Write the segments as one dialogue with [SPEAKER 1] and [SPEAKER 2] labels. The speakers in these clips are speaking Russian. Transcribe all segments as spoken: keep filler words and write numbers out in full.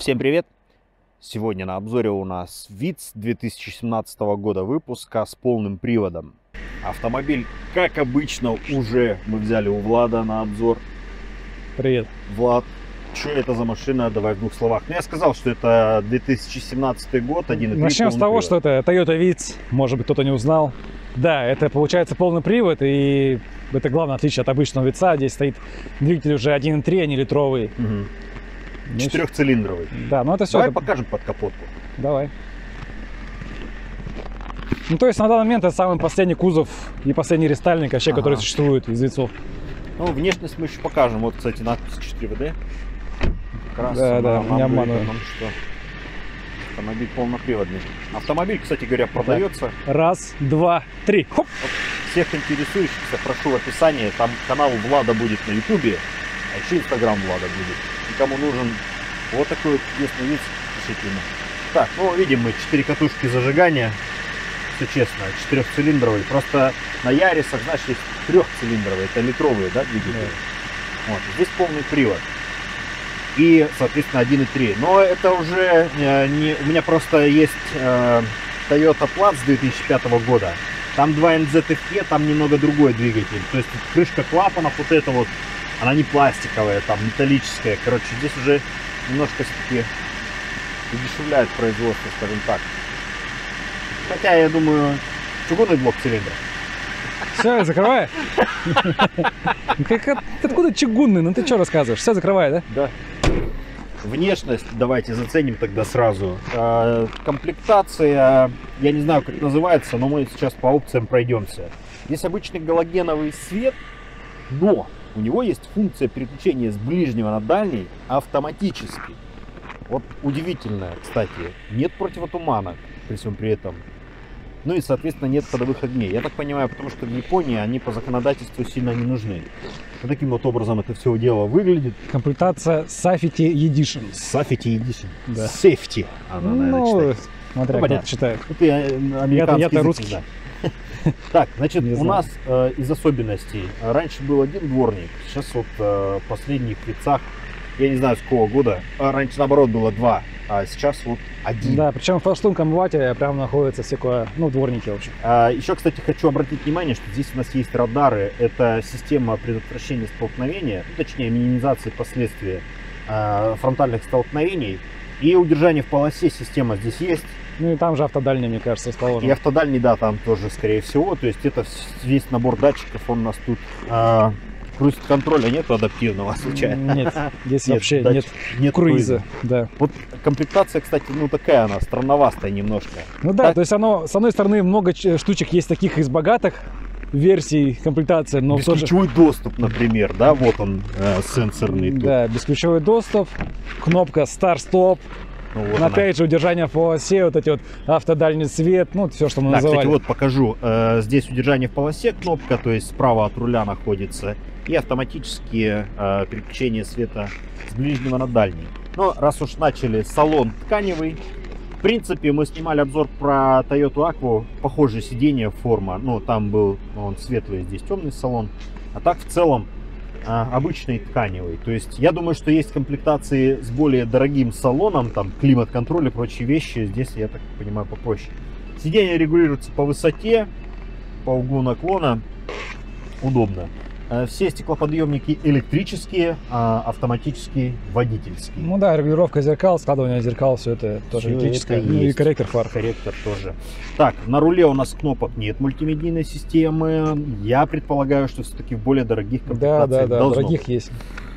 [SPEAKER 1] Всем привет! Сегодня на обзоре у нас ВИЦ две тысячи семнадцатого года выпуска с полным приводом. Автомобиль, как обычно, уже мы взяли у Влада на обзор.
[SPEAKER 2] Привет.
[SPEAKER 1] Влад, что это за машина? Давай в двух словах. Ну, я сказал, что это две тысячи семнадцатый год, один и три.
[SPEAKER 2] Начнем с того,
[SPEAKER 1] привод.
[SPEAKER 2] что это Toyota ВИЦ, может быть, кто-то не узнал. Да, это получается полный привод, и это главное отличие от обычного ВИЦа. Здесь стоит двигатель уже один и три, а не литровый.
[SPEAKER 1] Угу.
[SPEAKER 2] Ну,
[SPEAKER 1] Четырехцилиндровый.
[SPEAKER 2] Да, ну это все.
[SPEAKER 1] Давай
[SPEAKER 2] это...
[SPEAKER 1] покажем под капотку.
[SPEAKER 2] Давай. Ну, то есть на данный момент это самый последний кузов и последний рестайлинг вообще,
[SPEAKER 1] Ага.
[SPEAKER 2] который существует из ВИЦов.
[SPEAKER 1] Ну, внешность мы еще покажем. Вот, кстати, надпись четыре вэ дэ. Как раз
[SPEAKER 2] Да, да,
[SPEAKER 1] нам
[SPEAKER 2] не
[SPEAKER 1] говорит о
[SPEAKER 2] обманывай.
[SPEAKER 1] том, что автомобиль полноприводный. Автомобиль, кстати говоря, продается.
[SPEAKER 2] Раз, два, три. Хоп!
[SPEAKER 1] Вот всех интересующихся прошу в описании. Там канал Влада будет на ютубе, а еще инстаграм Влада будет. И кому нужен вот такой вот чудесный вид, пишите ему. Так, ну видим мы четыре катушки зажигания. Все честно, четырехцилиндровый. Просто на Ярисах, знаешь, есть трехцилиндровые, это литровые, да, двигатели.
[SPEAKER 2] Да.
[SPEAKER 1] Вот, здесь полный привод. И, соответственно, один и три. Но это уже э, не... У меня просто есть э, Toyota Platz две тысячи пятого года. Там два эн зет эф и, там немного другой двигатель. То есть крышка клапанов вот эта вот, она не пластиковая, там металлическая. Короче, здесь уже немножко все-таки удешевляет производство, скажем так. Хотя, я думаю, чугунный блок цилиндров.
[SPEAKER 2] Все, закрывай. Откуда чугунный? Ну ты что рассказываешь? Все, закрывай, да?
[SPEAKER 1] Да. Внешность давайте заценим тогда сразу. Э, комплектация, я не знаю, как называется, но мы сейчас по опциям пройдемся. Здесь обычный галогеновый свет, но у него есть функция переключения с ближнего на дальний автоматически. Вот удивительно, кстати, нет противотуманок при всем при этом. Ну и, соответственно, нет ходовых огней. Я так понимаю, потому что в Японии они по законодательству сильно не нужны. Вот таким вот образом это все дело выглядит.
[SPEAKER 2] Комплектация Safety Edition.
[SPEAKER 1] Safety Edition.
[SPEAKER 2] Да.
[SPEAKER 1] Safety. Она, наверное,
[SPEAKER 2] Ну,
[SPEAKER 1] читается.
[SPEAKER 2] смотря
[SPEAKER 1] Ну,
[SPEAKER 2] кто
[SPEAKER 1] понятно.
[SPEAKER 2] читает.
[SPEAKER 1] Это я, э, американский
[SPEAKER 2] Я-то
[SPEAKER 1] язык
[SPEAKER 2] русский.
[SPEAKER 1] не знаю. Так, значит,
[SPEAKER 2] Не
[SPEAKER 1] у
[SPEAKER 2] знаю.
[SPEAKER 1] нас э, из особенностей. Раньше был один дворник. Сейчас вот э, в последних вицах, я не знаю с какого года, а раньше наоборот было два, а сейчас вот один.
[SPEAKER 2] Да, причем в прошлом комбате прям находится всякое, ну, дворники, в общем.
[SPEAKER 1] А, еще, кстати, хочу обратить внимание, что здесь у нас есть радары. Это система предотвращения столкновения, ну, точнее минимизации последствий а, фронтальных столкновений. И удержание в полосе система здесь есть.
[SPEAKER 2] Ну и там же автодальний, мне кажется,
[SPEAKER 1] И
[SPEAKER 2] расположен.
[SPEAKER 1] автодальний, да, там тоже, скорее всего. То есть это весь набор датчиков, он у нас тут. А, круиз-контроля нету адаптивного случайно?
[SPEAKER 2] Нет, здесь
[SPEAKER 1] Нет,
[SPEAKER 2] вообще
[SPEAKER 1] датчик-
[SPEAKER 2] нет,
[SPEAKER 1] нет
[SPEAKER 2] круиза. Да.
[SPEAKER 1] Вот комплектация, кстати, ну такая она, странноватая немножко.
[SPEAKER 2] Ну да,
[SPEAKER 1] Так.
[SPEAKER 2] то есть оно, с одной стороны, много ч- штучек есть таких из богатых версий комплектации, но в то же...
[SPEAKER 1] Бесключевой доступ, например, да, вот он э, сенсорный тут.
[SPEAKER 2] Да, бесключевой доступ, кнопка старт-стоп,
[SPEAKER 1] Ну, вот
[SPEAKER 2] но
[SPEAKER 1] она.
[SPEAKER 2] опять же удержание в полосе, вот эти вот автодальний свет, ну все, что мы
[SPEAKER 1] Да,
[SPEAKER 2] называли.
[SPEAKER 1] кстати, вот покажу. Э, здесь удержание в полосе кнопка, то есть справа от руля находится, и автоматические э, переключения света с ближнего на дальний. Но раз уж начали, салон тканевый. В принципе, мы снимали обзор про Toyota Aqua, похожее сиденье, форма. Ну, там был он светлый, здесь темный салон. А так в целом э, обычный тканевый. То есть я думаю, что есть комплектации с более дорогим салоном, там климат-контроль и прочие вещи. Здесь, я так понимаю, попроще. Сиденье регулируется по высоте, по углу наклона. Удобно. Э, Все стеклоподъемники электрические, а автоматические водительские.
[SPEAKER 2] Ну да, регулировка зеркал, складывание зеркал, все это тоже
[SPEAKER 1] Всё
[SPEAKER 2] электрическое.
[SPEAKER 1] это
[SPEAKER 2] Ну и
[SPEAKER 1] есть.
[SPEAKER 2] корректор фар.
[SPEAKER 1] Корректор тоже. Так, на руле у нас кнопок нет мультимедийной системы. Я предполагаю, что все-таки в более дорогих
[SPEAKER 2] Да,
[SPEAKER 1] комплектациях
[SPEAKER 2] да, да,
[SPEAKER 1] должно
[SPEAKER 2] дорогих
[SPEAKER 1] быть.
[SPEAKER 2] есть.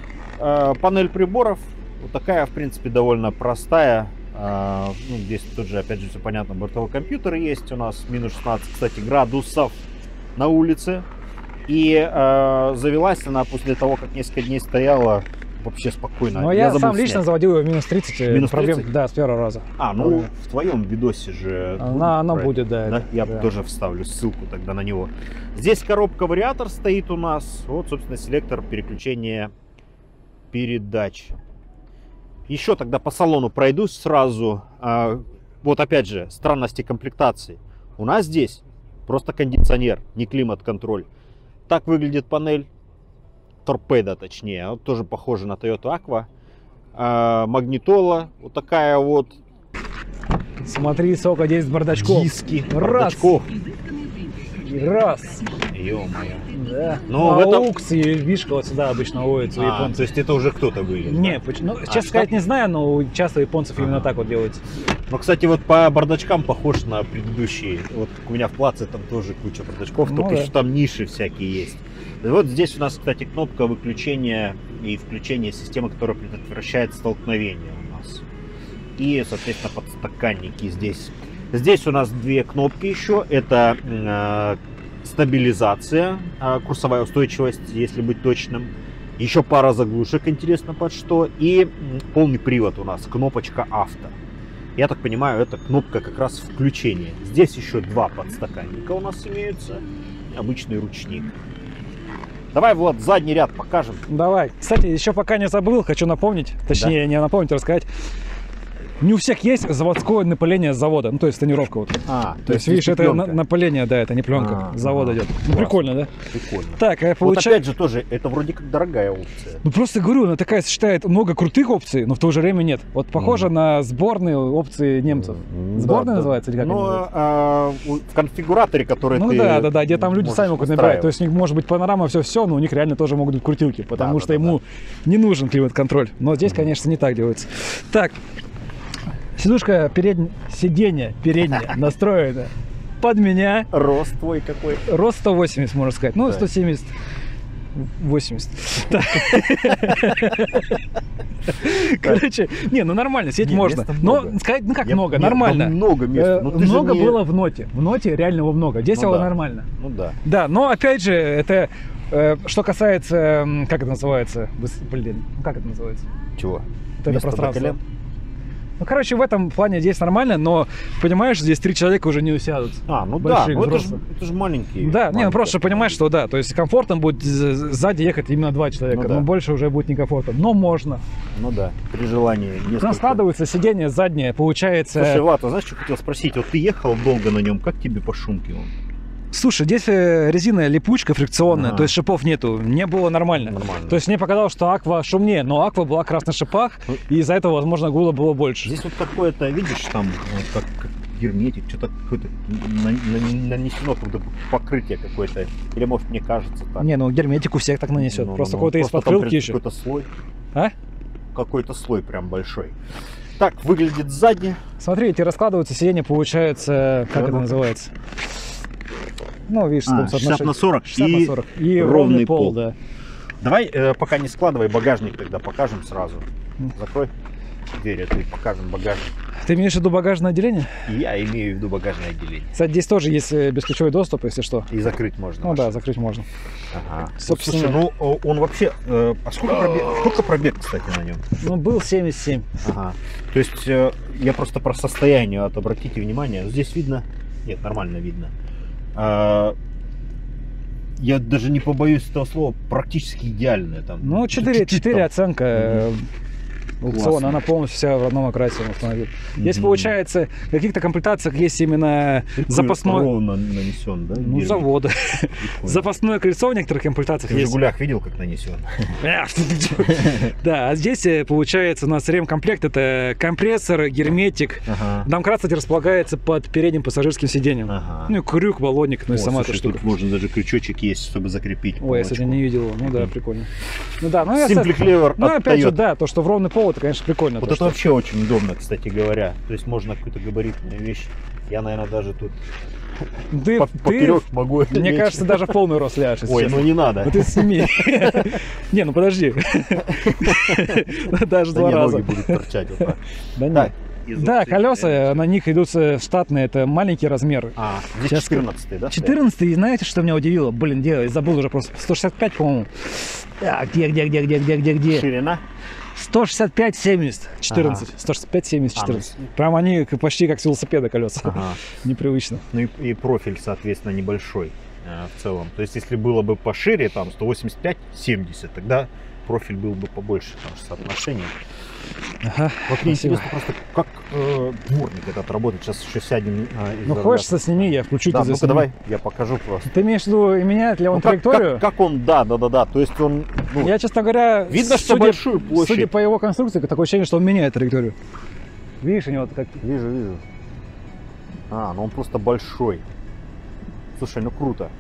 [SPEAKER 1] Э, Панель приборов вот такая, в принципе, довольно простая. Э, Ну, здесь тут же, опять же, все понятно. Бортовой компьютер есть у нас. Минус шестнадцать, кстати, градусов на улице. И э, завелась она после того, как несколько дней стояла вообще спокойно.
[SPEAKER 2] Но я,
[SPEAKER 1] забыл
[SPEAKER 2] сам
[SPEAKER 1] снять.
[SPEAKER 2] лично заводил ее в минус тридцать.
[SPEAKER 1] Минус
[SPEAKER 2] проблем-
[SPEAKER 1] тридцать?
[SPEAKER 2] Да, с первого раза.
[SPEAKER 1] А, ну в твоем видосе же
[SPEAKER 2] Она,
[SPEAKER 1] будет,
[SPEAKER 2] она
[SPEAKER 1] правильно?
[SPEAKER 2] будет, да.
[SPEAKER 1] Да?
[SPEAKER 2] это,
[SPEAKER 1] Я
[SPEAKER 2] да.
[SPEAKER 1] тоже вставлю ссылку тогда на него. Здесь коробка-вариатор стоит у нас. Вот, собственно, селектор переключения передач. Еще тогда по салону пройдусь сразу. А, вот опять же, странности комплектации. У нас здесь просто кондиционер, не климат-контроль. Так выглядит панель. Торпеда, точнее. Вот тоже похоже на Toyota Aqua. а, магнитола, вот такая вот.
[SPEAKER 2] Смотри, сколько здесь бардачков.
[SPEAKER 1] Диски,
[SPEAKER 2] Раз.
[SPEAKER 1] бардачков.
[SPEAKER 2] И раз.
[SPEAKER 1] Ё-моё.
[SPEAKER 2] Да.
[SPEAKER 1] Ну,
[SPEAKER 2] а
[SPEAKER 1] в этом-
[SPEAKER 2] аукс и вишка вот сюда обычно водятся у
[SPEAKER 1] А,
[SPEAKER 2] японцев.
[SPEAKER 1] то есть это уже кто-то вывел?
[SPEAKER 2] Не,
[SPEAKER 1] да?
[SPEAKER 2] поч- ну,
[SPEAKER 1] А,
[SPEAKER 2] честно
[SPEAKER 1] что?
[SPEAKER 2] сказать, не знаю, но часто у японцев именно
[SPEAKER 1] Ага.
[SPEAKER 2] так вот делается.
[SPEAKER 1] Ну, кстати, вот по бардачкам похож на предыдущие. Вот у меня в плаце там тоже куча бардачков,
[SPEAKER 2] Ну
[SPEAKER 1] только
[SPEAKER 2] да.
[SPEAKER 1] что там ниши всякие есть. И вот здесь у нас, кстати, кнопка выключения и включения системы, которая предотвращает столкновение у нас. И, соответственно, подстаканники здесь. Здесь у нас две кнопки еще. Это э, стабилизация, э, курсовая устойчивость, если быть точным. Еще пара заглушек, интересно под что. И м, полный привод у нас, кнопочка авто. Я так понимаю, это кнопка как раз включения. Здесь еще два подстаканника у нас имеются. Обычный ручник. Давай, Влад, задний ряд покажем.
[SPEAKER 2] Давай. Кстати, еще пока не забыл, хочу напомнить, точнее, не напомнить, а рассказать. Не у всех есть заводское напыление с завода, ну то есть тонировка вот.
[SPEAKER 1] А,
[SPEAKER 2] То есть, видишь, это на- напыление, да, это не пленка,
[SPEAKER 1] А,
[SPEAKER 2] с завода
[SPEAKER 1] ага.
[SPEAKER 2] идет. Ну,
[SPEAKER 1] Классно.
[SPEAKER 2] прикольно, да?
[SPEAKER 1] Прикольно.
[SPEAKER 2] Так, а
[SPEAKER 1] Вот
[SPEAKER 2] получается...
[SPEAKER 1] опять же тоже, это вроде как дорогая опция.
[SPEAKER 2] Ну просто говорю, она такая сочетает много крутых опций, но в то же время нет. Вот похоже
[SPEAKER 1] Мгм.
[SPEAKER 2] на сборные опции немцев.
[SPEAKER 1] М,
[SPEAKER 2] Сборная
[SPEAKER 1] да, да.
[SPEAKER 2] называется или как они
[SPEAKER 1] Ну,
[SPEAKER 2] называются?
[SPEAKER 1] а, у- в конфигураторе, который
[SPEAKER 2] Ну
[SPEAKER 1] ты
[SPEAKER 2] да, да, да, где там люди
[SPEAKER 1] можешь
[SPEAKER 2] сами могут набирать.
[SPEAKER 1] настраивать.
[SPEAKER 2] То есть у них может быть панорама, все-все, но у них реально тоже могут быть крутилки, потому
[SPEAKER 1] да,
[SPEAKER 2] что
[SPEAKER 1] да,
[SPEAKER 2] ему не нужен климат-контроль. Но здесь,
[SPEAKER 1] Мгм.
[SPEAKER 2] конечно, не так делается. Так, сидушка передняя, сиденье переднее настроено под меня.
[SPEAKER 1] Рост твой какой.
[SPEAKER 2] Рост сто восемьдесят, можно сказать. Ну,
[SPEAKER 1] Да.
[SPEAKER 2] сто семьдесят. восемьдесят. Так. Короче, не, ну нормально, сидеть
[SPEAKER 1] Не,
[SPEAKER 2] можно.
[SPEAKER 1] места
[SPEAKER 2] Но
[SPEAKER 1] много.
[SPEAKER 2] сказать, ну как
[SPEAKER 1] Я-
[SPEAKER 2] много,
[SPEAKER 1] нет,
[SPEAKER 2] нормально.
[SPEAKER 1] там много места.
[SPEAKER 2] Э,
[SPEAKER 1] Ну, ты же
[SPEAKER 2] Много
[SPEAKER 1] не-
[SPEAKER 2] было в ноте. В ноте реально его много. Здесь
[SPEAKER 1] Ну
[SPEAKER 2] его
[SPEAKER 1] да.
[SPEAKER 2] нормально.
[SPEAKER 1] Ну да.
[SPEAKER 2] Да, но опять же, это э, что касается, м, как это называется? Быс- Блин, ну как это называется?
[SPEAKER 1] Чего?
[SPEAKER 2] Вот это
[SPEAKER 1] Место до
[SPEAKER 2] пространство.
[SPEAKER 1] колен?
[SPEAKER 2] Ну, короче, в этом плане здесь нормально, но понимаешь, здесь три человека уже не усядут.
[SPEAKER 1] А, ну
[SPEAKER 2] Большие,
[SPEAKER 1] да, ну это же
[SPEAKER 2] взрослые.
[SPEAKER 1] это ж маленькие.
[SPEAKER 2] Да, не, ну
[SPEAKER 1] маленькие
[SPEAKER 2] просто понимаешь, что да, то есть комфортно будет з- сзади ехать именно два человека,
[SPEAKER 1] Ну да.
[SPEAKER 2] но больше уже будет некомфортно. Но можно.
[SPEAKER 1] Ну да, при желании
[SPEAKER 2] У
[SPEAKER 1] несколько.
[SPEAKER 2] нас складывается сиденье заднее, получается...
[SPEAKER 1] Слушай, Влад, а знаешь, что хотел спросить? Вот ты ехал долго на нем, как тебе по шумке он?
[SPEAKER 2] Слушай, здесь э, резина липучка фрикционная,
[SPEAKER 1] Ага.
[SPEAKER 2] то есть шипов нету, мне было нормально.
[SPEAKER 1] Нормально.
[SPEAKER 2] То есть мне показалось, что Аква шумнее, но Аква была как раз на шипах,
[SPEAKER 1] Ну,
[SPEAKER 2] и из-за этого, возможно, гула было больше.
[SPEAKER 1] Здесь вот какое-то, видишь, там вот как, как герметик, что-то какое-то на- на- нанесено туда покрытие какое-то. Или может мне кажется так.
[SPEAKER 2] Не, ну герметик у всех так нанесет,
[SPEAKER 1] Ну, ну,
[SPEAKER 2] просто
[SPEAKER 1] ну,
[SPEAKER 2] какой-то из
[SPEAKER 1] просто там
[SPEAKER 2] подкрылки
[SPEAKER 1] прям
[SPEAKER 2] еще.
[SPEAKER 1] Какой-то слой.
[SPEAKER 2] А?
[SPEAKER 1] Какой-то слой прям большой. Так, выглядит сзади.
[SPEAKER 2] Смотри, эти раскладываются сиденья, получается, как
[SPEAKER 1] Да,
[SPEAKER 2] это
[SPEAKER 1] ну.
[SPEAKER 2] называется? Ну, видишь,
[SPEAKER 1] А,
[SPEAKER 2] там
[SPEAKER 1] шестьдесят на сорок.
[SPEAKER 2] шестьдесят
[SPEAKER 1] И
[SPEAKER 2] на сорок. И
[SPEAKER 1] ровный
[SPEAKER 2] ровный пол,
[SPEAKER 1] пол.
[SPEAKER 2] да.
[SPEAKER 1] Давай, э, пока не складывай, багажник тогда покажем сразу.
[SPEAKER 2] М.
[SPEAKER 1] Закрой дверь, эту и покажем багажник.
[SPEAKER 2] Ты имеешь в виду багажное отделение?
[SPEAKER 1] И я имею в виду багажное отделение.
[SPEAKER 2] Кстати, здесь тоже есть э, бесключевой доступ, если что.
[SPEAKER 1] И закрыть можно.
[SPEAKER 2] Ну да,
[SPEAKER 1] машину.
[SPEAKER 2] закрыть можно.
[SPEAKER 1] Ага.
[SPEAKER 2] Собственно-
[SPEAKER 1] Слушай, ну о, он вообще... э, а сколько пробег, сколько пробег, кстати, на нем?
[SPEAKER 2] Ну, был семьдесят семь.
[SPEAKER 1] Ага. То есть э, я просто про состояние, вот обратите внимание. Здесь видно... Нет, нормально видно. А, я даже не побоюсь этого слова, практически идеальная. Там,
[SPEAKER 2] Ну, четыре,
[SPEAKER 1] чуть-чуть
[SPEAKER 2] четыре
[SPEAKER 1] там.
[SPEAKER 2] оценка э, аукциона,
[SPEAKER 1] Классно.
[SPEAKER 2] она полностью вся в одном окрасе автомобиль. Здесь,
[SPEAKER 1] Мгм.
[SPEAKER 2] получается, в каких-то комплектациях есть именно
[SPEAKER 1] Такой
[SPEAKER 2] запасной...
[SPEAKER 1] ровно нанесен, да?
[SPEAKER 2] Ну,
[SPEAKER 1] герметик?
[SPEAKER 2] завода.
[SPEAKER 1] Прикольно.
[SPEAKER 2] Запасное колесо в некоторых комплектациях
[SPEAKER 1] Ты в
[SPEAKER 2] есть.
[SPEAKER 1] «Жигулях» видел, как нанесен?
[SPEAKER 2] Да, а здесь, э, получается, у нас ремкомплект — это компрессор, герметик.
[SPEAKER 1] Ага.
[SPEAKER 2] Домкрат, кстати, располагается под передним пассажирским сиденьем.
[SPEAKER 1] Ага.
[SPEAKER 2] Ну, и крюк, баллонник, ну и
[SPEAKER 1] О,
[SPEAKER 2] сама
[SPEAKER 1] слушай,
[SPEAKER 2] эта штука.
[SPEAKER 1] тут можно даже крючочек есть, чтобы закрепить.
[SPEAKER 2] Ой, я сегодня
[SPEAKER 1] полочку.
[SPEAKER 2] не видел его. Ну да,
[SPEAKER 1] Мгм.
[SPEAKER 2] прикольно. Ну да, ну я...
[SPEAKER 1] Simply Clever
[SPEAKER 2] Ну,
[SPEAKER 1] от
[SPEAKER 2] опять же,
[SPEAKER 1] Toyota.
[SPEAKER 2] да, то, что в ровный пол, это, конечно, прикольно.
[SPEAKER 1] Вот
[SPEAKER 2] то,
[SPEAKER 1] это
[SPEAKER 2] что-
[SPEAKER 1] вообще очень удобно, кстати говоря. То есть можно какую-то габаритную вещь. Я, наверное, даже тут
[SPEAKER 2] Ты,
[SPEAKER 1] по-
[SPEAKER 2] ты,
[SPEAKER 1] поперек могу.
[SPEAKER 2] мне
[SPEAKER 1] лечь.
[SPEAKER 2] кажется, даже в полный рост ляжешь, если
[SPEAKER 1] Ой,
[SPEAKER 2] честно.
[SPEAKER 1] ну не надо.
[SPEAKER 2] Ну ты сними. Не, ну подожди. Даже
[SPEAKER 1] Да
[SPEAKER 2] два
[SPEAKER 1] не,
[SPEAKER 2] раза.
[SPEAKER 1] ноги будут торчать вот так.
[SPEAKER 2] Да
[SPEAKER 1] Так,
[SPEAKER 2] нет.
[SPEAKER 1] из
[SPEAKER 2] Да,
[SPEAKER 1] опций,
[SPEAKER 2] колеса,
[SPEAKER 1] э,
[SPEAKER 2] на них идут э, штатные, это маленький размер.
[SPEAKER 1] А, здесь
[SPEAKER 2] Сейчас
[SPEAKER 1] четырнадцатый, да?
[SPEAKER 2] четырнадцатый, и знаете, что меня удивило? Блин, где, я забыл уже просто. сто шестьдесят пять, по-моему. А, где, где, где, где, где, где, где?
[SPEAKER 1] Ширина?
[SPEAKER 2] сто шестьдесят пять семьдесят, четырнадцать. сто шестьдесят пять семьдесят,
[SPEAKER 1] А, ну,
[SPEAKER 2] четырнадцать. Прям они к- почти как с велосипеда колеса.
[SPEAKER 1] Ага.
[SPEAKER 2] Непривычно.
[SPEAKER 1] Ну и, и профиль, соответственно, небольшой э, в целом. То есть, если было бы пошире, там, сто восемьдесят пять семьдесят, тогда профиль был бы побольше, потому что соотношение.
[SPEAKER 2] Ага,
[SPEAKER 1] вот мне
[SPEAKER 2] спасибо.
[SPEAKER 1] интересно просто, как э, дворник этот работает. Сейчас еще сядем. Э,
[SPEAKER 2] Ну хочется, сними, я включу.
[SPEAKER 1] Да,
[SPEAKER 2] ты
[SPEAKER 1] ну-ка давай, я покажу просто.
[SPEAKER 2] Ты имеешь в виду и меняет ли он
[SPEAKER 1] ну, как,
[SPEAKER 2] траекторию?
[SPEAKER 1] как, как он, да, да, да, да. То есть он. Ну,
[SPEAKER 2] я, честно говоря,
[SPEAKER 1] видно, что
[SPEAKER 2] судя,
[SPEAKER 1] большую площадь.
[SPEAKER 2] Судя по его конструкции, такое ощущение, что он меняет траекторию. Видишь, у него как.
[SPEAKER 1] Вижу, вижу. А, ну он просто большой. Слушай, ну круто.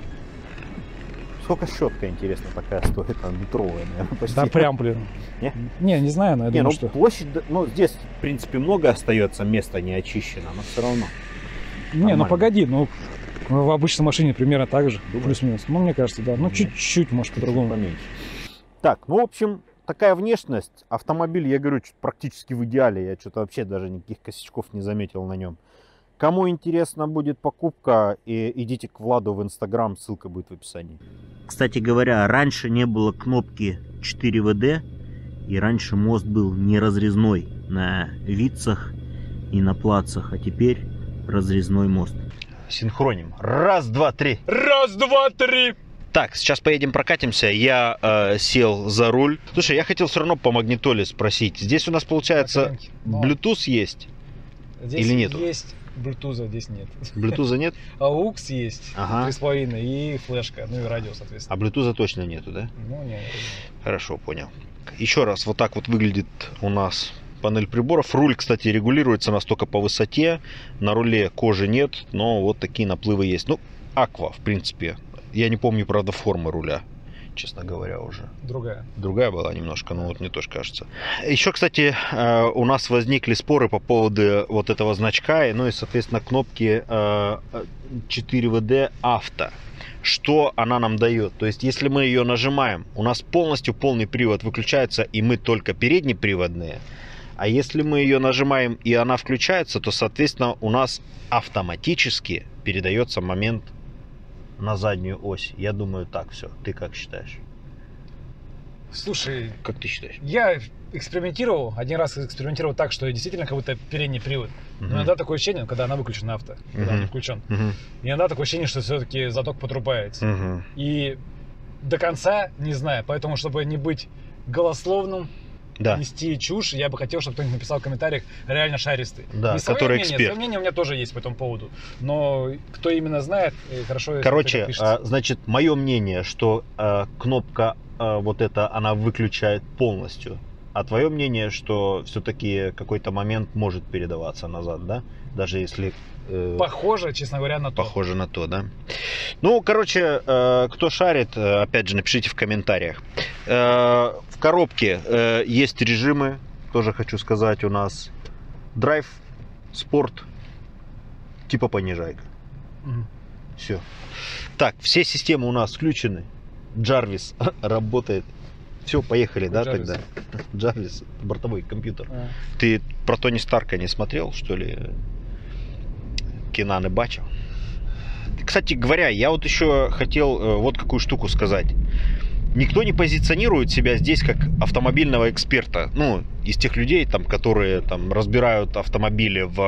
[SPEAKER 1] Сколько щетка, интересно, такая стоит? Она метровая, наверное, почти.
[SPEAKER 2] Да прям, блин.
[SPEAKER 1] Не?
[SPEAKER 2] Не, не знаю, но я
[SPEAKER 1] не,
[SPEAKER 2] думаю,
[SPEAKER 1] ну
[SPEAKER 2] что...
[SPEAKER 1] площадь, ну здесь, в принципе, много остается, места не очищено, но все равно.
[SPEAKER 2] Не,
[SPEAKER 1] Нормально.
[SPEAKER 2] ну погоди, ну в обычной машине примерно так же,
[SPEAKER 1] Думаешь?
[SPEAKER 2] плюс-минус. Ну, мне кажется, да. Ну,
[SPEAKER 1] Мгм.
[SPEAKER 2] чуть-чуть, может, по-другому.
[SPEAKER 1] Поменьше. Так, ну, в общем, такая внешность. Автомобиль, я говорю, чуть практически в идеале. Я что-то вообще даже никаких косячков не заметил на нем. Кому интересна будет покупка, и идите к Владу в Инстаграм, ссылка будет в описании.
[SPEAKER 3] Кстати говоря, раньше не было кнопки четыре вэ дэ, и раньше мост был не разрезной на вицах и на плацах, а теперь разрезной мост.
[SPEAKER 1] Синхроним. Раз, два, три.
[SPEAKER 2] Раз, два, три!
[SPEAKER 1] Так, сейчас поедем прокатимся. Я э, сел за руль. Слушай, я хотел все равно по магнитоле спросить. Здесь у нас, получается,
[SPEAKER 2] Но
[SPEAKER 1] Bluetooth есть?
[SPEAKER 2] здесь
[SPEAKER 1] или нету?
[SPEAKER 2] есть Bluetooth, здесь нет.
[SPEAKER 1] Bluetooth нет?
[SPEAKER 2] аукс есть,
[SPEAKER 1] Ага.
[SPEAKER 2] три с половиной, и флешка, ну и радио, соответственно.
[SPEAKER 1] А Bluetooth точно нету, да?
[SPEAKER 2] Ну, не,
[SPEAKER 1] Хорошо, понял. Еще раз, вот так вот выглядит у нас панель приборов. Руль, кстати, регулируется настолько по высоте. На руле кожи нет, но вот такие наплывы есть. Ну, Аква, в принципе. Я не помню, правда, формы руля, честно говоря, уже.
[SPEAKER 2] другая.
[SPEAKER 1] Другая была немножко, но вот мне тоже кажется. Еще, кстати, у нас возникли споры по поводу вот этого значка, ну и, соответственно, кнопки четыре вэ дэ авто. Что она нам дает? То есть, если мы ее нажимаем, у нас полностью полный привод выключается, и мы только переднеприводные. А если мы ее нажимаем, и она включается, то, соответственно, у нас автоматически передается момент на заднюю ось. Я думаю, так все. Ты как считаешь?
[SPEAKER 2] Слушай,
[SPEAKER 1] Как ты считаешь?
[SPEAKER 2] я экспериментировал, один раз экспериментировал так, что действительно как будто передний привод. Но
[SPEAKER 1] Мгм.
[SPEAKER 2] иногда такое ощущение, когда она выключена авто, когда
[SPEAKER 1] Мгм.
[SPEAKER 2] он включен.
[SPEAKER 1] Мгм.
[SPEAKER 2] Иногда такое ощущение, что все-таки заток подрубается.
[SPEAKER 1] Мгм.
[SPEAKER 2] И до конца не знаю, поэтому, чтобы не быть голословным,
[SPEAKER 1] Да.
[SPEAKER 2] нести чушь, я бы хотел, чтобы кто-нибудь написал в комментариях реально шаристый.
[SPEAKER 1] Да,
[SPEAKER 2] Не свое
[SPEAKER 1] который
[SPEAKER 2] мнение,
[SPEAKER 1] эксперт.
[SPEAKER 2] свое мнение у меня тоже есть по этому поводу. Но кто именно знает, э, хорошо, если
[SPEAKER 1] Короче,
[SPEAKER 2] кто-то пишет.
[SPEAKER 1] а, значит, мое мнение, что а, кнопка а, вот эта, она выключает полностью. А твое мнение, что все-таки какой-то момент может передаваться назад, да? Даже если... э,
[SPEAKER 2] Похоже, честно говоря, на то.
[SPEAKER 1] Похоже на то, да? Ну, короче, э, кто шарит, э, опять же, напишите в комментариях. Э, в коробке э, есть режимы, тоже хочу сказать, у нас драйв, спорт, типа понижайка.
[SPEAKER 2] Мгм.
[SPEAKER 1] Все. Так, все системы у нас включены. Джарвис работает. Все, поехали, да,
[SPEAKER 2] Джарвис?
[SPEAKER 1] тогда? Джарвис, бортовой компьютер.
[SPEAKER 2] А.
[SPEAKER 1] Ты про Тони Старка не смотрел, что ли? Кино не бачил? Кстати говоря, я вот еще хотел э, вот какую штуку сказать. Никто не позиционирует себя здесь как автомобильного эксперта. Ну, из тех людей, там, которые там, разбирают автомобили в,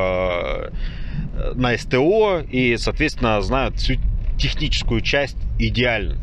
[SPEAKER 1] э, на эс тэ о и, соответственно, знают всю техническую часть идеально.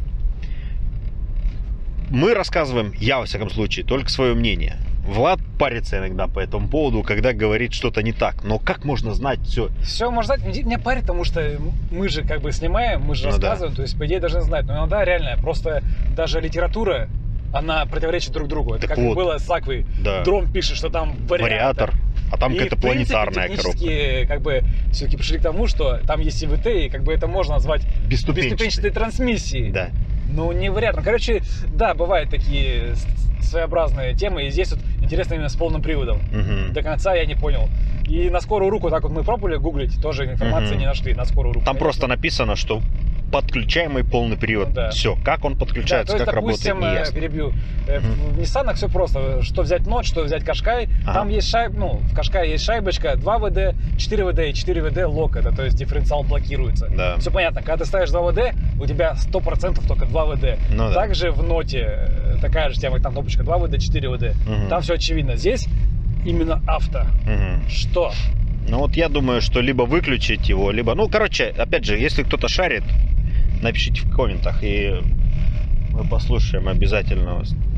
[SPEAKER 1] Мы рассказываем, я во всяком случае, только свое мнение. Влад парится иногда по этому поводу, когда говорит что-то не так. Но как можно знать все?
[SPEAKER 2] Все можно знать. Меня парит, потому что мы же как бы снимаем, мы же
[SPEAKER 1] Ну
[SPEAKER 2] рассказываем, то есть, по идее, должны знать. Но иногда реально, просто даже литература, она противоречит друг другу. Это
[SPEAKER 1] Так
[SPEAKER 2] как
[SPEAKER 1] вот.
[SPEAKER 2] было с Аквой.
[SPEAKER 1] Да.
[SPEAKER 2] Дром пишет, что там вариатор.
[SPEAKER 1] Вариатор. А там
[SPEAKER 2] И,
[SPEAKER 1] какая-то
[SPEAKER 2] в принципе,
[SPEAKER 1] планетарная коробка.
[SPEAKER 2] технически, как бы, все-таки пришли к тому, что там есть и вэ тэ, и как бы это можно назвать
[SPEAKER 1] Бесступенчатый.
[SPEAKER 2] бесступенчатой трансмиссией.
[SPEAKER 1] Да.
[SPEAKER 2] Ну, не вариант. Ну, короче, да, бывают такие с- своеобразные темы, и здесь вот интересно именно с полным приводом.
[SPEAKER 1] Мгм.
[SPEAKER 2] До конца я не понял. И на скорую руку, так вот мы пробовали гуглить, тоже информации
[SPEAKER 1] Мгм.
[SPEAKER 2] не нашли на скорую руку.
[SPEAKER 1] Там
[SPEAKER 2] Конечно.
[SPEAKER 1] просто написано, что подключаемый полный привод.
[SPEAKER 2] Ну да.
[SPEAKER 1] Все, как он
[SPEAKER 2] Да,
[SPEAKER 1] подключается,
[SPEAKER 2] то есть,
[SPEAKER 1] как
[SPEAKER 2] допустим,
[SPEAKER 1] работает, не
[SPEAKER 2] э,
[SPEAKER 1] ясно.
[SPEAKER 2] перебью. Э,
[SPEAKER 1] Мгм.
[SPEAKER 2] В Nissan все просто. Что взять Note, что взять Qashqai.
[SPEAKER 1] Ага.
[SPEAKER 2] Там есть шайб, ну, в Qashqai есть шайбочка два вэ дэ, четыре вэ дэ и четыре вэ дэ лок. Это, то есть дифференциал блокируется.
[SPEAKER 1] Да.
[SPEAKER 2] Все понятно. Когда ты ставишь два вэ дэ, у тебя сто процентов только два вэ дэ.
[SPEAKER 1] Ну да.
[SPEAKER 2] Также в ноте э, такая же тема, там кнопочка два вэ дэ, четыре вэ дэ.
[SPEAKER 1] Мгм.
[SPEAKER 2] Там все очевидно. Здесь именно авто.
[SPEAKER 1] Мгм.
[SPEAKER 2] Что?
[SPEAKER 1] Ну вот я думаю, что либо выключить его, либо... Ну, короче, опять же, если кто-то шарит, напишите в комментах, и мы послушаем обязательно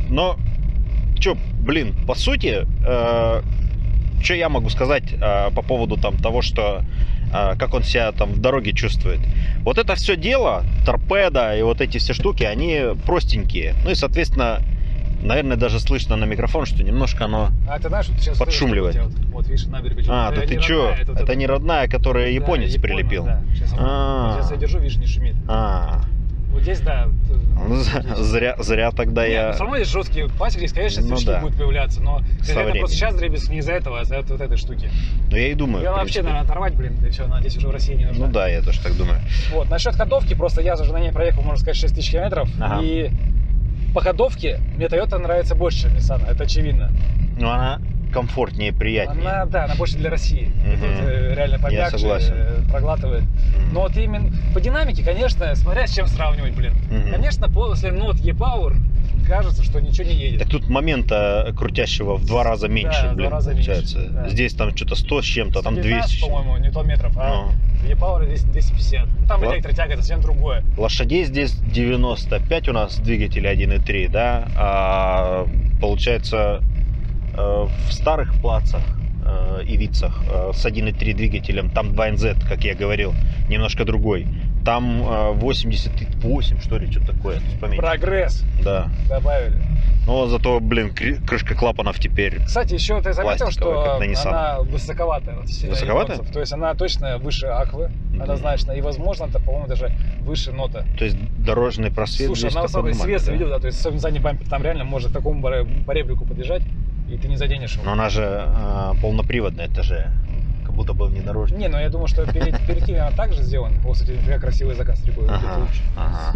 [SPEAKER 1] Но, чё, блин, по сути, э, что я могу сказать э, по поводу там того, что э, как он себя там в дороге чувствует. Вот это все дело, торпеда и вот эти все штуки, они простенькие. Ну и, соответственно, наверное, даже слышно на микрофон, что немножко оно
[SPEAKER 2] А ты знаешь, вот сейчас
[SPEAKER 1] подшумливает.
[SPEAKER 2] Вот, вот видишь, набери,
[SPEAKER 1] А, да ты чё?
[SPEAKER 2] родная, это, вот
[SPEAKER 1] это
[SPEAKER 2] это...
[SPEAKER 1] не родная, которая
[SPEAKER 2] Да,
[SPEAKER 1] японец
[SPEAKER 2] японец,
[SPEAKER 1] прилепил?
[SPEAKER 2] Да. Сейчас,
[SPEAKER 1] А.
[SPEAKER 2] сейчас я держу, видишь, не шумит.
[SPEAKER 1] А,
[SPEAKER 2] Вот здесь, да.
[SPEAKER 1] ну,
[SPEAKER 2] Здесь.
[SPEAKER 1] зря, зря тогда
[SPEAKER 2] Нет,
[SPEAKER 1] я...
[SPEAKER 2] ну, все равно есть жесткие пасеки, здесь, конечно,
[SPEAKER 1] Ну
[SPEAKER 2] свечки
[SPEAKER 1] да.
[SPEAKER 2] будут появляться, но
[SPEAKER 1] Со
[SPEAKER 2] это
[SPEAKER 1] временем.
[SPEAKER 2] просто сейчас дребезг не из-за этого, а из-за вот этой штуки.
[SPEAKER 1] Ну, я и думаю,
[SPEAKER 2] Ее
[SPEAKER 1] в
[SPEAKER 2] вообще,
[SPEAKER 1] принципе.
[SPEAKER 2] наверное, оторвать, блин, да все, она здесь уже в России не нужна.
[SPEAKER 1] Ну да, я тоже так думаю.
[SPEAKER 2] Вот, насчет ходовки, просто я уже на ней проехал, можно сказать, шесть тысяч километров,
[SPEAKER 1] Ага.
[SPEAKER 2] и по ходовке мне Toyota нравится больше, чем Nissan, это очевидно.
[SPEAKER 1] Ну, она комфортнее, приятнее.
[SPEAKER 2] Она, да, она больше для России.
[SPEAKER 1] Мгм.
[SPEAKER 2] Это вот, э, реально помягче,
[SPEAKER 1] согласен.
[SPEAKER 2] э, проглатывает.
[SPEAKER 1] Мгм.
[SPEAKER 2] Но вот именно по динамике, конечно, смотря с чем сравнивать, блин.
[SPEAKER 1] Мгм.
[SPEAKER 2] Конечно, после Note E-Power кажется, что ничего не едет.
[SPEAKER 1] Так тут момента крутящего в два раза меньше,
[SPEAKER 2] Да, в
[SPEAKER 1] блин,
[SPEAKER 2] два раза
[SPEAKER 1] получается.
[SPEAKER 2] меньше, да.
[SPEAKER 1] Здесь там что-то сто с чем-то, там
[SPEAKER 2] сто девятнадцать,
[SPEAKER 1] двести.
[SPEAKER 2] по-моему, ньютон-метров, а
[SPEAKER 1] Ну.
[SPEAKER 2] в E-Power здесь двести пятьдесят. Ну, там
[SPEAKER 1] Ла-
[SPEAKER 2] электротяга, это совсем другое.
[SPEAKER 1] Лошадей здесь девяносто пять у нас, двигатель один и три, да, а получается э, в старых плацах э, и вицах э, с один и три двигателем, там два эн зет, как я говорил, немножко другой. Там э, восемьдесят восемь, что ли, что-то такое. то есть поменьше.
[SPEAKER 2] Прогресс
[SPEAKER 1] Да.
[SPEAKER 2] добавили.
[SPEAKER 1] Но зато, блин, кры- крышка клапанов теперь.
[SPEAKER 2] Кстати, еще ты заметил,
[SPEAKER 1] Пластиковая,
[SPEAKER 2] что
[SPEAKER 1] как на Nissan.
[SPEAKER 2] она высоковатая. Вот, сильно
[SPEAKER 1] Высоковатая?
[SPEAKER 2] японцев. То есть она точно выше Аквы,
[SPEAKER 1] Мгм.
[SPEAKER 2] однозначно. И, возможно, это, по-моему, даже выше Нота.
[SPEAKER 1] То есть дорожный просвет.
[SPEAKER 2] Слушай,
[SPEAKER 1] здесь
[SPEAKER 2] она
[SPEAKER 1] такой
[SPEAKER 2] высокий
[SPEAKER 1] нормальный,
[SPEAKER 2] свес
[SPEAKER 1] да?
[SPEAKER 2] видел, да, то есть особенно задний бампер, там реально может к такому баре- поребрику подъезжать, и ты не заденешь его.
[SPEAKER 1] Но она же э, полноприводная, это же как будто бы внедорожник.
[SPEAKER 2] Не, ну я думаю, что перед, перед тем она также сделана. Вот, кстати, например, красивый заказ рекой.
[SPEAKER 1] Ага, ага.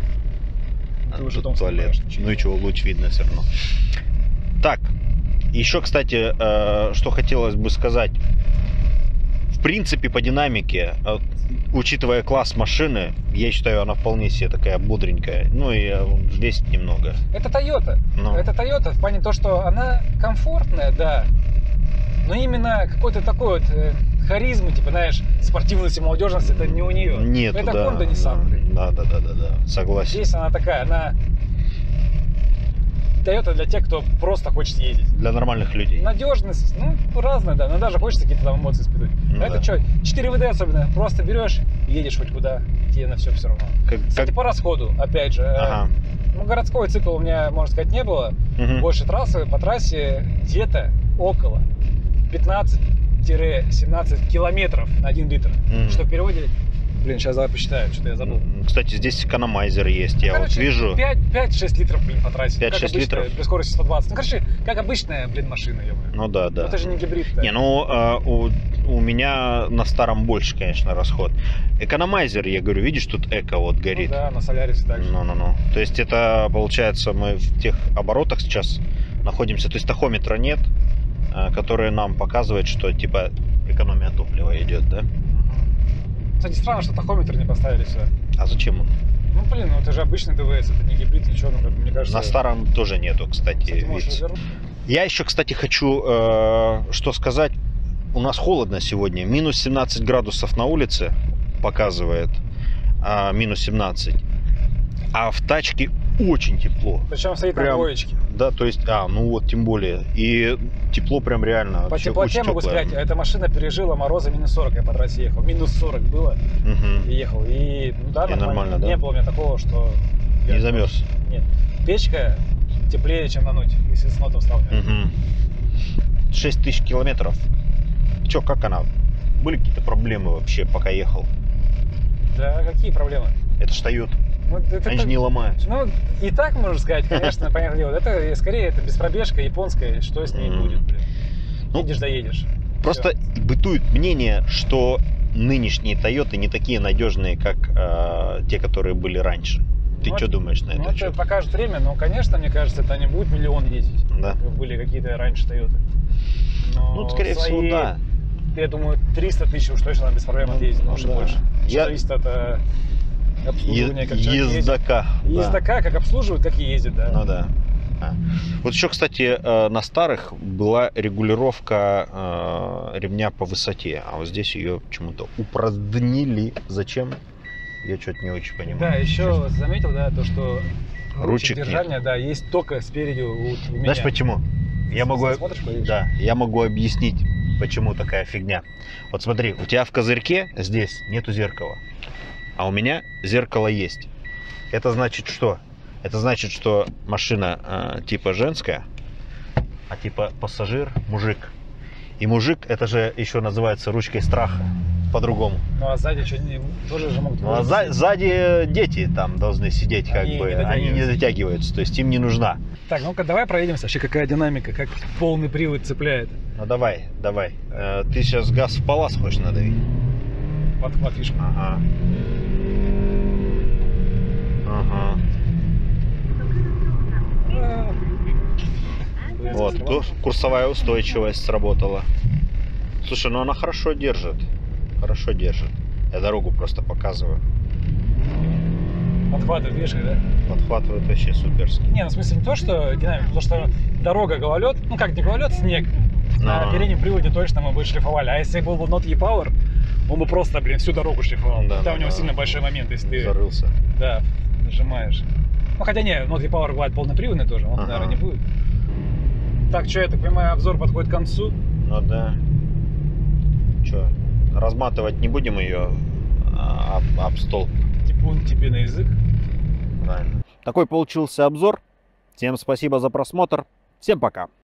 [SPEAKER 2] Ты
[SPEAKER 1] А,
[SPEAKER 2] уже
[SPEAKER 1] тут
[SPEAKER 2] дом
[SPEAKER 1] туалет.
[SPEAKER 2] собираешь, ничего
[SPEAKER 1] Ну и
[SPEAKER 2] не
[SPEAKER 1] чего, луч видно все равно. Так, еще, кстати, э, что хотелось бы сказать. В принципе, по динамике, э, учитывая класс машины, я считаю, она вполне себе такая бодренькая. Ну и э, весит немного.
[SPEAKER 2] Это Toyota.
[SPEAKER 1] Ну.
[SPEAKER 2] Это Toyota в плане то, что она комфортная, да. Но именно какой-то такой вот э, харизмы, типа, знаешь, спортивности, молодежности, это не у нее.
[SPEAKER 1] Нету,
[SPEAKER 2] это
[SPEAKER 1] да,
[SPEAKER 2] Honda Nissan, блин.
[SPEAKER 1] да, да, да, да, да, согласен.
[SPEAKER 2] Здесь она такая, она Toyota для тех, кто просто хочет ездить.
[SPEAKER 1] Для нормальных людей.
[SPEAKER 2] Надежность, ну, разная, да, но даже хочется какие-то там эмоции испытывать.
[SPEAKER 1] Ну
[SPEAKER 2] а это
[SPEAKER 1] да.
[SPEAKER 2] что, четыре вэ дэ особенно, просто берешь, едешь хоть куда, тебе на все все равно.
[SPEAKER 1] Как-
[SPEAKER 2] Кстати,
[SPEAKER 1] как-
[SPEAKER 2] по расходу, опять же, э,
[SPEAKER 1] Ага.
[SPEAKER 2] ну, городской цикл у меня, можно сказать, не было.
[SPEAKER 1] Мгм.
[SPEAKER 2] Больше трассы, по трассе где-то около пятнадцать-семнадцать километров на один литр.
[SPEAKER 1] Мгм.
[SPEAKER 2] Что в переводе, блин, сейчас давай посчитаю, что-то я забыл.
[SPEAKER 1] М, Кстати, здесь экономайзер есть, я
[SPEAKER 2] Короче,
[SPEAKER 1] вот вижу.
[SPEAKER 2] пять-шесть литров, блин, по трассе.
[SPEAKER 1] пять-шесть
[SPEAKER 2] Как обычно,
[SPEAKER 1] литров?
[SPEAKER 2] При скорости сто двадцать. Ну, короче, как обычная, блин, машина, ё-моё.
[SPEAKER 1] Ну да, да.
[SPEAKER 2] Но это же не гибрид.
[SPEAKER 1] Не, ну э, у, у меня на старом больше, конечно, расход. Экономайзер, я говорю, видишь, тут эко вот горит.
[SPEAKER 2] Ну, да, на Солярисе также.
[SPEAKER 1] Ну-ну-ну. То есть это, получается, мы в тех оборотах сейчас находимся. То есть тахометра нет, э, который нам показывает, что типа экономия топлива идет, да?
[SPEAKER 2] Мгм. Кстати, странно, что тахометр не поставили сюда.
[SPEAKER 1] А зачем он?
[SPEAKER 2] Ну, блин, ну это же обычный ДВС, это не гибрид, ничего, ну, как бы, мне кажется...
[SPEAKER 1] На старом тоже нету, кстати.
[SPEAKER 2] Кстати, можешь
[SPEAKER 1] видите.
[SPEAKER 2] развернуть.
[SPEAKER 1] Я еще, кстати, хочу э, что сказать. У нас холодно сегодня. Минус семнадцать градусов на улице показывает. А, минус семнадцать. А в тачке очень тепло.
[SPEAKER 2] Причем стоит на
[SPEAKER 1] Прям-
[SPEAKER 2] двоечке.
[SPEAKER 1] Да, то есть, а, ну вот, тем более. И тепло прям реально.
[SPEAKER 2] По
[SPEAKER 1] вообще
[SPEAKER 2] теплоте
[SPEAKER 1] очень
[SPEAKER 2] могу
[SPEAKER 1] теплое.
[SPEAKER 2] сказать, эта машина пережила мороза минус сорок, я по трассе ехал. Минус сорок было,
[SPEAKER 1] Мгм.
[SPEAKER 2] и ехал. И, ну да,
[SPEAKER 1] И нормально, да?
[SPEAKER 2] Не было у меня такого, что...
[SPEAKER 1] Не
[SPEAKER 2] я-
[SPEAKER 1] замерз.
[SPEAKER 2] Нет. Печка теплее, чем на ноте, если с нотом сравнивать.
[SPEAKER 1] Мгм. шесть тысяч километров. Че, как она? Были какие-то проблемы вообще, пока ехал?
[SPEAKER 2] Да, какие проблемы?
[SPEAKER 1] Это ж Toyota.
[SPEAKER 2] Ну, это-
[SPEAKER 1] Они же не ломаются.
[SPEAKER 2] Ну, и так можно сказать, конечно, понятное дело. Это скорее это беспробежка японская, что с ней
[SPEAKER 1] Мгм.
[SPEAKER 2] будет, блин.
[SPEAKER 1] Ну,
[SPEAKER 2] Едешь, доедешь.
[SPEAKER 1] Просто бытует мнение, что нынешние Toyota не такие надежные, как э, те, которые были раньше. Ты
[SPEAKER 2] Ну,
[SPEAKER 1] что
[SPEAKER 2] это-
[SPEAKER 1] думаешь на
[SPEAKER 2] Ну,
[SPEAKER 1] это?
[SPEAKER 2] это
[SPEAKER 1] счет?
[SPEAKER 2] покажет время, но, конечно, мне кажется, это не будет миллион ездить.
[SPEAKER 1] Да.
[SPEAKER 2] Как были какие-то раньше Toyota. Но
[SPEAKER 1] Ну, скорее
[SPEAKER 2] свои,
[SPEAKER 1] всего, да.
[SPEAKER 2] Я думаю, триста тысяч уж точно без проблем
[SPEAKER 1] Ну,
[SPEAKER 2] отъездит, может
[SPEAKER 1] да.
[SPEAKER 2] и больше. Все
[SPEAKER 1] Я-
[SPEAKER 2] зависит от э, обслуживания,
[SPEAKER 1] Е-
[SPEAKER 2] как человек ездит.
[SPEAKER 1] Ездока.
[SPEAKER 2] И
[SPEAKER 1] да.
[SPEAKER 2] ездока, как обслуживают, как и ездит, да.
[SPEAKER 1] Ну да. А. Вот еще, кстати, э, на старых была регулировка э, ремня по высоте, а вот здесь ее почему-то упразднили. Зачем? Я что-то не очень понимаю.
[SPEAKER 2] Да, еще заметил, да, то, что
[SPEAKER 1] Ручек
[SPEAKER 2] держания, да, есть только спереди у, у меня.
[SPEAKER 1] Знаешь почему? Я могу,
[SPEAKER 2] Смотришь, поедешь?
[SPEAKER 1] да, я могу объяснить, почему такая фигня. Вот смотри, у тебя в козырьке здесь нету зеркала, а у меня зеркало есть. Это значит что? Это значит, что машина э, типа женская, а типа пассажир мужик. И мужик, это же еще называется ручкой страха, по-другому.
[SPEAKER 2] Ну а сзади что, не- тоже же могут...
[SPEAKER 1] Ну, а за- сзади дети там должны сидеть, как
[SPEAKER 2] Они
[SPEAKER 1] бы,
[SPEAKER 2] не
[SPEAKER 1] они не
[SPEAKER 2] дотягиваются.
[SPEAKER 1] дотягиваются, то есть им не нужна.
[SPEAKER 2] Так, ну-ка давай проедемся, вообще какая динамика, как полный привод цепляет.
[SPEAKER 1] Ну давай, давай. Э, ты сейчас газ в палас хочешь надавить?
[SPEAKER 2] Подхват, видишь?
[SPEAKER 1] Ага. Ага.
[SPEAKER 2] А.
[SPEAKER 1] Вот, ку- курсовая устойчивость сработала. Слушай, ну она хорошо держит. Хорошо держит. Я дорогу просто показываю.
[SPEAKER 2] Подхватывает, видишь, да?
[SPEAKER 1] Подхватывает вообще суперски.
[SPEAKER 2] Не, ну в смысле не то, что динамика, потому что дорога гололед, ну как не гололед, снег. На
[SPEAKER 1] А.
[SPEAKER 2] переднем приводе точно мы бы шлифовали. А если был бы Not E-Power, он бы просто, блин, всю дорогу шлифовал.
[SPEAKER 1] Да,
[SPEAKER 2] Там
[SPEAKER 1] да,
[SPEAKER 2] у него
[SPEAKER 1] да.
[SPEAKER 2] сильно большой момент, если ты
[SPEAKER 1] Зарылся.
[SPEAKER 2] да, нажимаешь. Ну хотя не, Not E-Power бывает полноприводный тоже, он,
[SPEAKER 1] Ага.
[SPEAKER 2] наверное, не будет. Так, что, я так понимаю, обзор подходит к концу.
[SPEAKER 1] Ну да. Че, разматывать не будем ее об, об столб?
[SPEAKER 2] Типун тебе на язык.
[SPEAKER 1] Правильно. Такой получился обзор. Всем спасибо за просмотр. Всем пока.